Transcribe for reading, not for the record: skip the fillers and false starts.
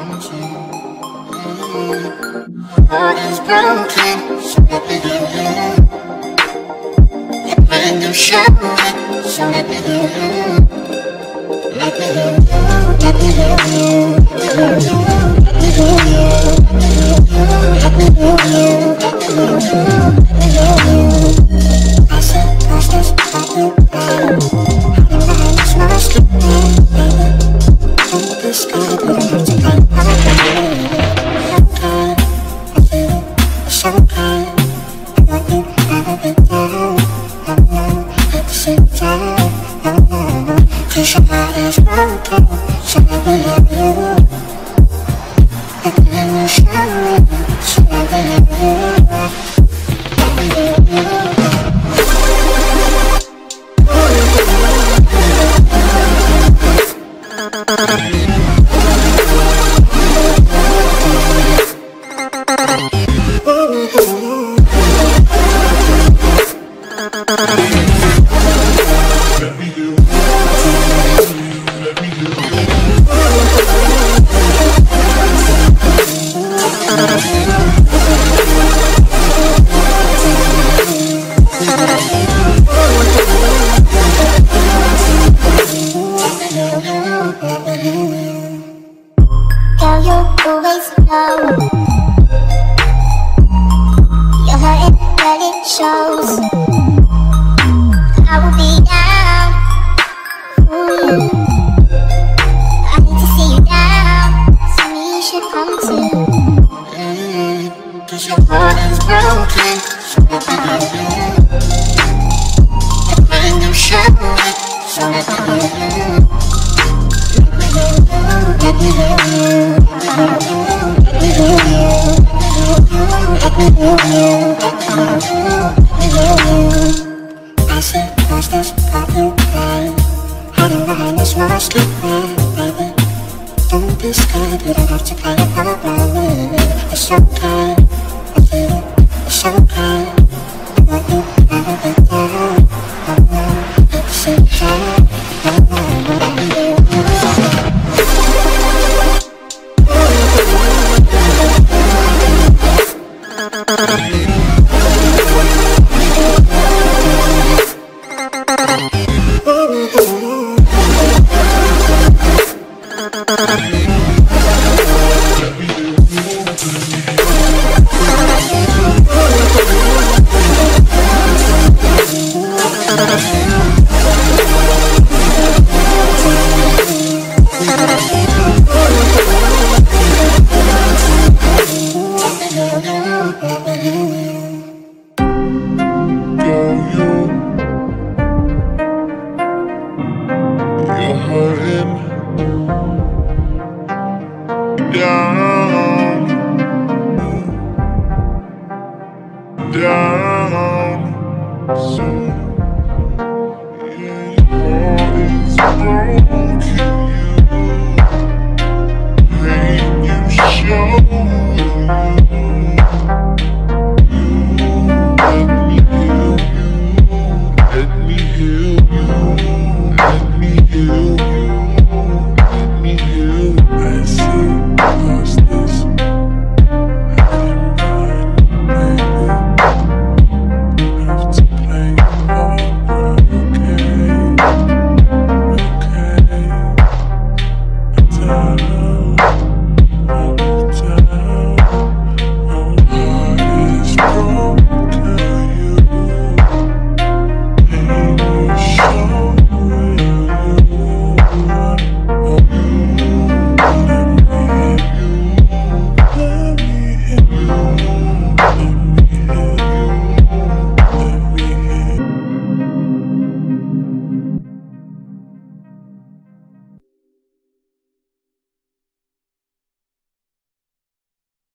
Heart is broken, so let me heal you. You're playing your shadow, so let me heal you. Let me heal you, let me heal you, let me heal you, let me heal you, let me heal you, let me heal you, let me heal you. I said, cause this got you down. Hiding behind this mask, baby. Don't be scared, you don't have to fight. I feel it's okay. I want you never be down. No, no, at the same time. No, no, no. Cause your heart is broken, so let me love you. Let me show you, so let me love you. Let me love you. Girl, you always know you're hurting, but it shows. I will be down for you. I need to see you down, so me you should come too. Cause your heart is broken, so let me heal you. You're playing your shadow, so let me heal you. Let me heal you, let me heal you, let me heal you, let me heal you, let me heal you. I said, cause this got you blind. Hiding behind this mask, baby. Don't be scared, you don't have to play it alone. It's okay, I feel it, it's okay. I want you never be down. No, no, at the same time. No, no, let me heal you. You're hurting down.